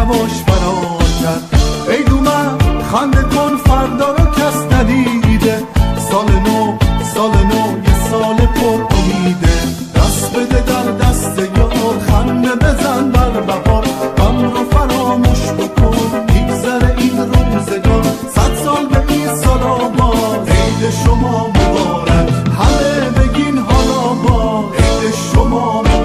هواش فرار کرد. عید اومد خنده کن فردا رو کس ندیده، سال نو یه سال پر امیده. دست بده در دست یار خنده بزن بر بهار، غم رو فراموش بکن میگذره این روزگار. 100 سال به این سال آباد، عید شما مبارک، همه بگین حالا با عید شما مبارک.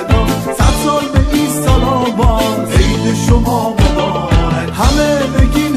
شما مبارک، همه بگین